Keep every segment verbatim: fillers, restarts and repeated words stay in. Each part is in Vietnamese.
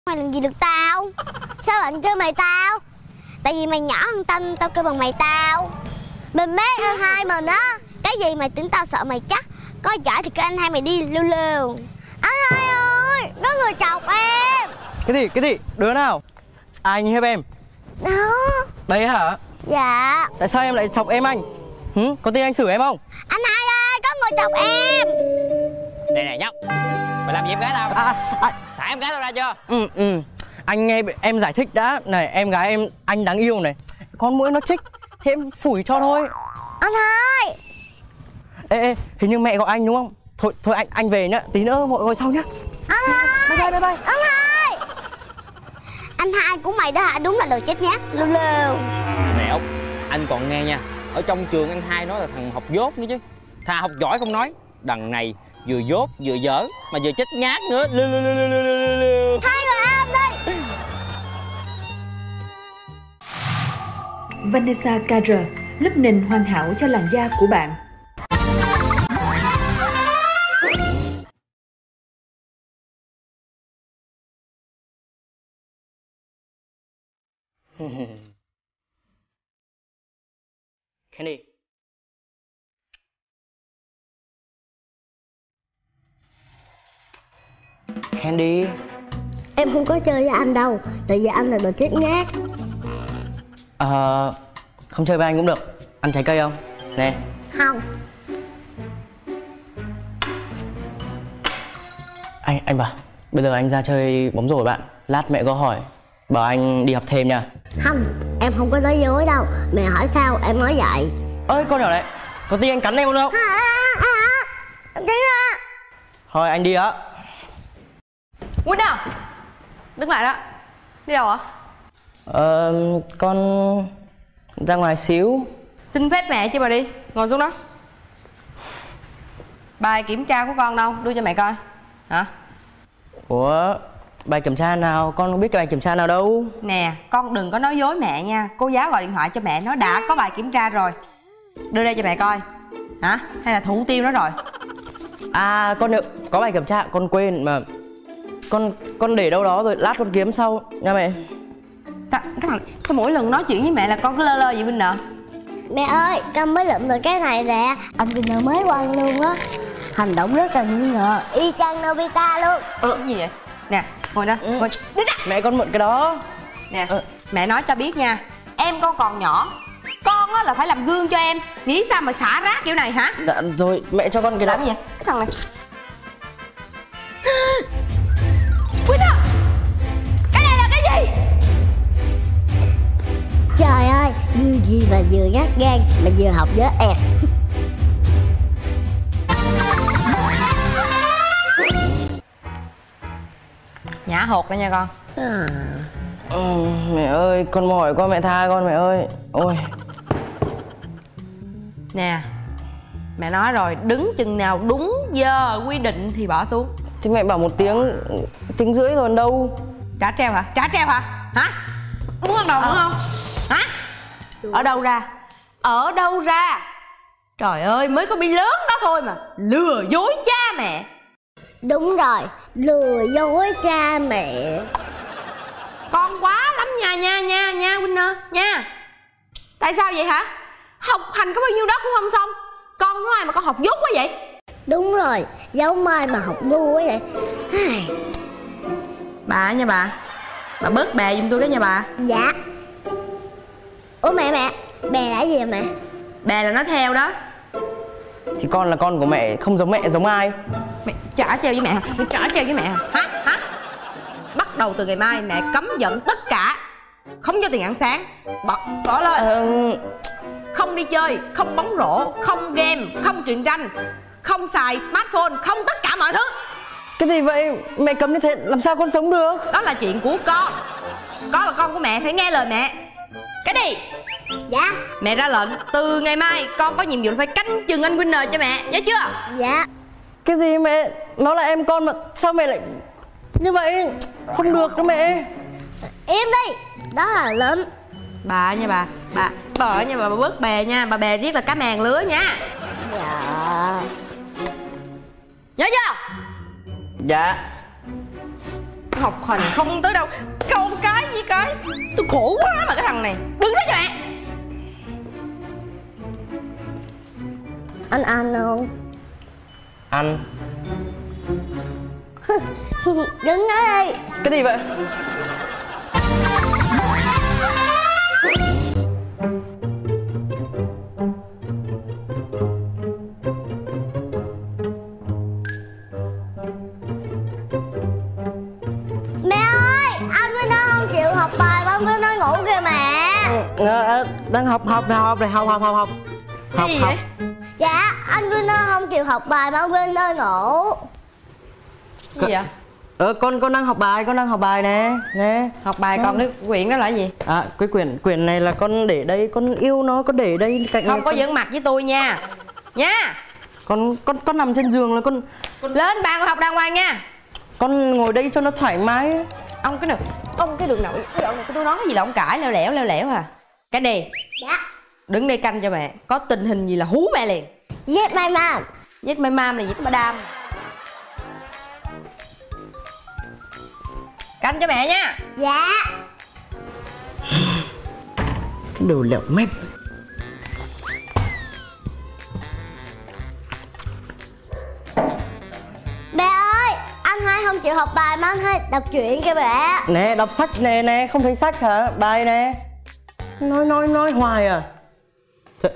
mày làm gì được tao. Sao bạn kêu mày tao? Tại vì mày nhỏ hơn tao, tao kêu bằng mày tao. Mình mét hơn hai mình á. Cái gì mày tưởng tao sợ mày chắc. Có giỏi thì kêu anh hai mày đi lưu lưu. Anh hai ơi, có người chọc em. Cái gì, cái gì, đứa nào? Ai hiếp em? Đó. Đây hả? Dạ. Tại sao em lại chọc em anh? Hử? Có tin anh xử em không? Anh hai ơi, có người chọc em. Đây này nhóc, mày làm gì em gái tao? À, à, Thả em gái tao ra chưa? ừ, ừ. Anh nghe em giải thích đã. Này, em gái em, anh đáng yêu này. Con muỗi nó chích thì em phủi cho thôi. Anh hai. Ê, ê, hình như mẹ gọi anh đúng không? Thôi, thôi anh anh về nhá, tí nữa gọi gọi sau nhá. Anh hai. Bye bye, bye bye. Anh hai. Anh hai của mày đó hả? Đúng là đồ chết nhát, lưu lưu. Mẹ Út, anh còn nghe nha. Ở trong trường anh hai nói là thằng học dốt nữa chứ. Thà học giỏi không nói. Đằng này vừa dốt vừa dở mà vừa chết nhát nữa. Lưu lưu lưu lưu lưu lưu lưu. Hai người am đi. Vanessa ca rờ, lớp nền hoàn hảo cho làn da của bạn. Candy. Candy. Em không có chơi với anh đâu. Tại vì anh là đồ chết nhát. Ờ, không chơi với anh cũng được. Ăn trái cây không? Nè. Không. Anh, anh bảo bây giờ anh ra chơi bóng rổ với bạn. Lát mẹ có hỏi bảo anh đi học thêm nha. Không, em không có nói dối đâu. Mẹ hỏi sao em nói vậy. Ơi con nhỏ này, có tin anh cắn em không? À, à, à, à. Đi ra. Thôi anh đi á. Quýnh nào, đứng lại đó. Đi đâu ạ? Ờ, con ra ngoài xíu. Xin phép mẹ chứ bà đi. Ngồi xuống đó. Bài kiểm tra của con đâu? Đưa cho mẹ coi. Hả? Ủa, bài kiểm tra nào? Con không biết cái bài kiểm tra nào đâu. Nè, con đừng có nói dối mẹ nha. Cô giáo gọi điện thoại cho mẹ, nó đã có bài kiểm tra rồi. Đưa đây cho mẹ coi. Hả? Hay là thủ tiêu nó rồi? À, con nhớ, có bài kiểm tra, con quên mà. Con con để đâu đó rồi, lát con kiếm sau nha mẹ. Ta, cái thằng, sao mỗi lần nói chuyện với mẹ là con cứ lơ lơ vậy Vinh nè? Mẹ ơi, con mới lượm được cái này nè. Anh Vinh mới quăng luôn á. Hành động rất là nghi ngờ. Y chang Nobita luôn. Ừ. Cái gì vậy? Nè, ngồi đó. Ừ. Ngồi. Đi ra. Mẹ con mượn cái đó. Nè, Ừ. mẹ nói cho biết nha. Em con còn nhỏ. Con á là phải làm gương cho em. Nghĩ sao mà xả rác kiểu này hả? Dạ, rồi mẹ cho con cái đó. Làm gì vậy? Cái thằng này. Quýnh à! Cái này là cái gì? Trời ơi, như gì mà vừa nhát gan mà vừa học với ẹt. Nhả hột đó nha con. À. Ừ, mẹ ơi, con mỏi con mẹ tha con mẹ ơi. Ôi. Nè, mẹ nói rồi, đứng chừng nào đúng giờ quy định thì bỏ xuống. Thì mẹ bảo một tiếng, tiếng rưỡi rồi đâu. Trả treo hả? Trả treo hả? Hả? Muốn ăn đầu đúng không? Hả? Ở đâu ra? Ở đâu ra? Trời ơi, mới có bi lớn đó thôi mà lừa dối cha mẹ. Đúng rồi, lừa dối cha mẹ. Con quá lắm nha nha nha nha Winner nha. Tại sao vậy hả? Học hành có bao nhiêu đó cũng không xong. Con có ai mà con học dốt quá vậy? Đúng rồi, giống mai mà học ngu quá vậy. Bà nha bà. Bà bớt bè giùm tôi cái nha bà. Dạ. Ủa mẹ mẹ, bè là cái gì vậy mẹ? Bè là nó theo đó. Thì con là con của mẹ, không giống mẹ giống ai. Mẹ trả treo với mẹ hả? Mẹ trả treo với mẹ hả? Hả? Hả? Bắt đầu từ ngày mai mẹ cấm dẫn tất cả. Không cho tiền ăn sáng. Bỏ, bỏ lên. Ờ... Không đi chơi, không bóng rổ, không game, không truyện tranh, không xài smartphone, không tất cả mọi thứ. Cái gì vậy? Mẹ cấm như thế làm sao con sống được? Đó là chuyện của con. Con là con của mẹ, phải nghe lời mẹ. Cái đi. Dạ. Mẹ ra lệnh, từ ngày mai con có nhiệm vụ phải canh chừng anh Winner cho mẹ, nhớ chưa? Dạ. Cái gì mẹ? Nó là em con mà sao mẹ lại như vậy? Không được đâu mẹ. Im đi. Đó là lệnh. Bà nha bà. Bà bà nha bà, bà bớt bè nha. Bà bè riết là cá màng lứa nha. Dạ. Nhớ chưa? Dạ. học hành không tới đâu. Con cái gì cái. Tôi khổ quá mà cái thằng này. Đừng đó cho mẹ. Anh ăn không? Ăn. Đứng đó đi. Cái gì vậy? Mẹ ơi, anh với nó không chịu học bài mà anh với nó ngủ kìa mẹ. Ờ, đang học học học này học học học học Cái gì vậy? Dạ, anh với nó không chịu học bài mà anh với nó ngủ. Cái gì vậy? Ờ, con con đang học bài, con đang học bài nè, nè. Học bài còn cái quyển đó là gì? À, cái quyển quyển này là con để đây, con yêu nó, con để đây cạnh Không này, có con... giỡn mặt với tôi nha. Nha. Con con con nằm trên giường là con, con... Lên bàn học đàng hoàng nha. Con ngồi đây cho nó thoải mái. Ông cái đường, ông cái đường nội, cái đường tôi nói cái gì là ông cãi leo lẻo leo lẻo à. Cái đi. Dạ. Đứng đây canh cho mẹ. Có tình hình gì là hú mẹ liền. Yes my mom. Giết my mom này, giết madam. Canh cho mẹ nha. Dạ. Cái đồ lẹo mép. Bé ơi, anh hai không chịu học bài mà anh hai đọc truyện kìa bé. Nè, đọc sách nè, nè, không thấy sách hả? Bài nè. Nói nói nói hoài à. Trời.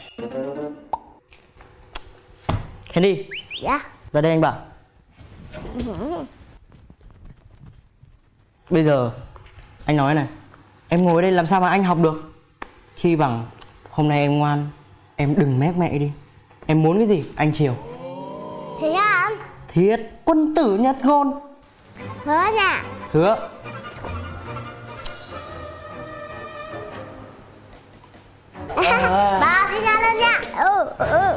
Candy. Dạ. Ra đây anh bảo. Bây giờ anh nói này, em ngồi đây làm sao mà anh học được? Chi bằng hôm nay em ngoan, em đừng mép mẹ đi. Em muốn cái gì anh chiều. Thì hả anh? Thiệt, quân tử nhất ngôn. Hứa nha. Hứa. Bà thì ra lên nha. Ừ, ừ,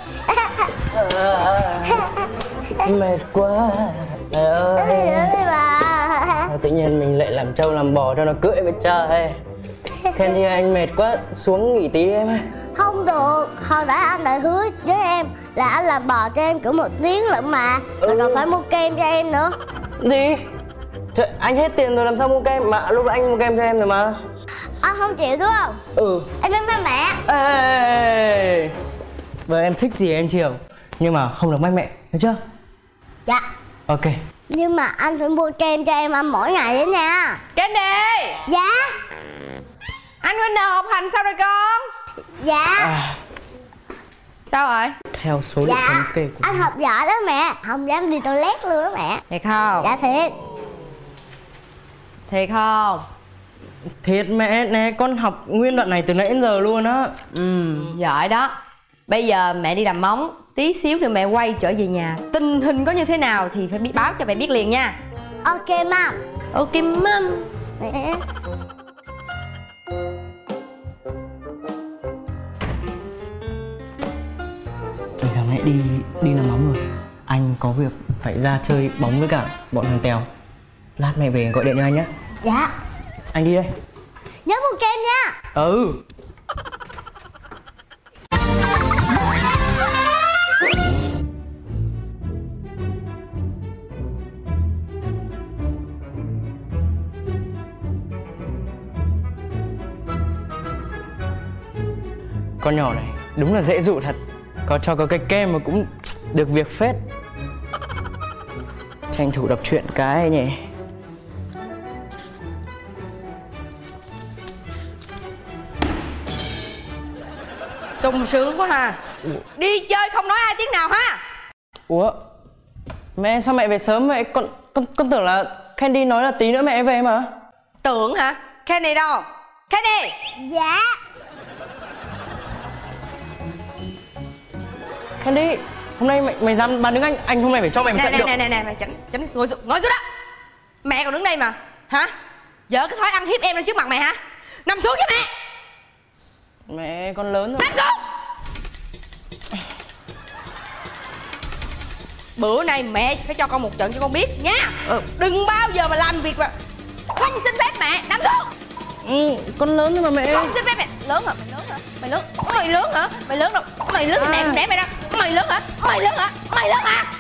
ừ. Mệt quá. Trời ơi. Đi bà. Tự nhiên mình lại làm trâu làm bò cho nó cưỡi với trời. Candy anh mệt quá, xuống nghỉ tí em ơi. Không được, hồi nãy anh đã hứa với em là anh làm bò cho em cỡ một tiếng lận mà. Mà còn phải mua kem cho em nữa. Gì? Trời, anh hết tiền rồi làm sao mua kem? Mà lúc anh mua kem cho em rồi mà. Anh không chịu đúng không? Ừ. Em đến với mẹ. Ê, vợ em thích gì em chiều. Nhưng mà không được mách mẹ, được chưa? Dạ. Ok. Nhưng mà anh phải mua kem cho em ăn mỗi ngày đấy nha. Candy. Dạ. Anh Winner học hành sao rồi con? Dạ. À, Sao rồi? theo số liệu Dạ. thống kê của Anh học giỏi đó mẹ. Không dám đi toilet luôn đó mẹ. Thiệt không? Dạ thiệt. Thiệt không? Thiệt mẹ, nè con học nguyên đoạn này từ nãy đến giờ luôn á. Ừ, giỏi đó. Bây giờ mẹ đi làm móng. Tí xíu nữa mẹ quay trở về nhà. Tình hình có như thế nào thì phải biết báo cho mẹ biết liền nha. Ok mom. Ok mom. Mẹ. Bây giờ mẹ đi đi làm móng rồi. Anh có việc phải ra chơi bóng với cả bọn thằng Tèo. Lát mẹ về gọi điện cho anh nhé. Dạ. Anh đi đây. Nhớ mua kem nha. Ừ. Con nhỏ này đúng là dễ dụ thật. Có cho có cái kem mà cũng được việc phết. Tranh thủ đọc truyện cái nhỉ. Sung sướng quá ha. Đi chơi không nói ai tiếng nào ha. Ủa, mẹ sao mẹ về sớm vậy? Con con con tưởng là Candy nói là tí nữa mẹ về mà. Tưởng hả? Candy đâu? Candy. Dạ. Candy, hôm nay mày mày dám bán đứng anh, anh hôm nay phải cho mày một Nè trận nè được. nè nè nè mày tránh tránh ngồi xuống ngồi xuống đó. Mẹ còn đứng đây mà. Hả? Vợ cái thói ăn hiếp em lên trước mặt mày hả? Nằm xuống cho mẹ. Mẹ con lớn rồi. Nằm xuống. Bữa nay mẹ phải cho con một trận cho con biết nha. Ừ. Đừng bao giờ mà làm việc mà không xin phép mẹ. Nằm xuống. Ừ, con lớn rồi mà mẹ. Không xin phép mẹ. Lớn hả? Mày lớn hả? Mày lớn. Mày lớn hả? Mày lớn đâu? Mày lớn thì mẹ cũng để mày ra. Mày lớn hả? Mày lớn hả? Mày lớn hả?